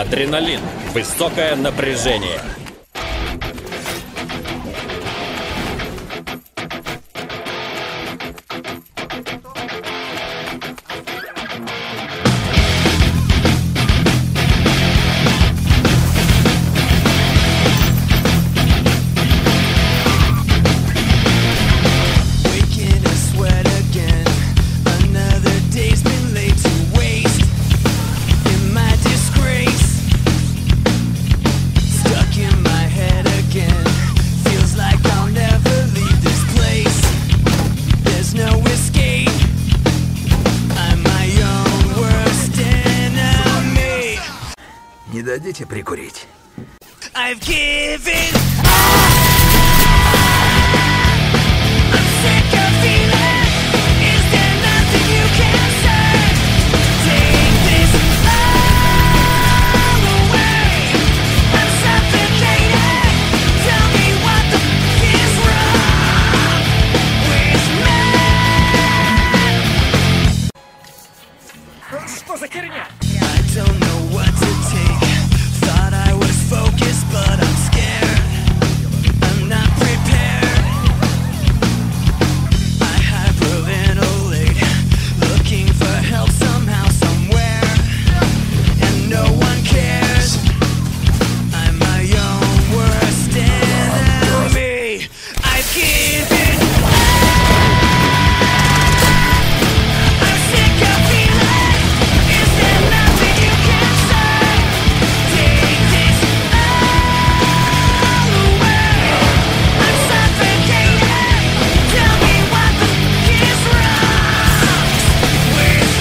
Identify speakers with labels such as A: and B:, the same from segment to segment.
A: Адреналин. Высокое напряжение.
B: Не дадите прикурить?
C: I've given
A: Что за херня?
C: I don't know what to take. Thought I was focused, but I'm scared. I'm not prepared. I hyperventilate, looking for help somehow, somewhere, and no one cares. I'm my own worst enemy. I've given. I'm sick of feeling. Is there nothing you can say? Take this all away. I'm suffocating. Tell me what the fuck is wrong with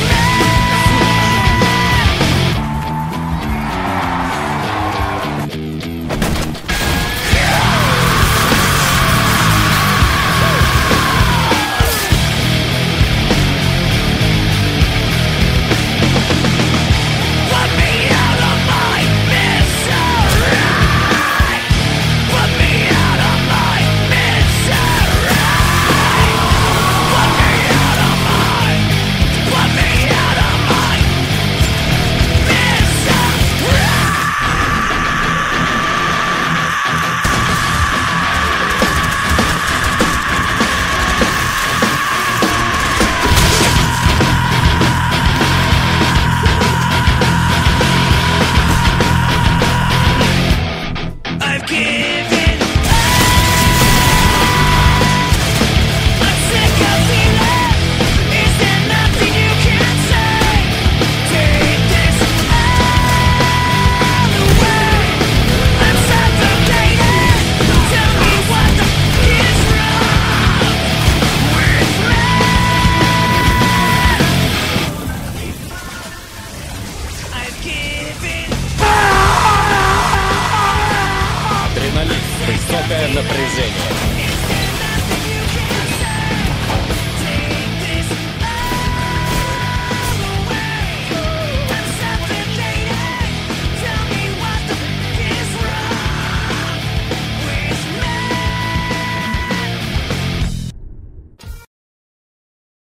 C: Put me out of my misery. Put me out of my misery. Put me out of my. Put me out of my misery. I've given I'm sick of feeling. Is there nothing you can say? Take this all away. I'm suffocating. Tell me what the fuck is wrong with me. I've given.
A: Адреналин. Высокое напряжение.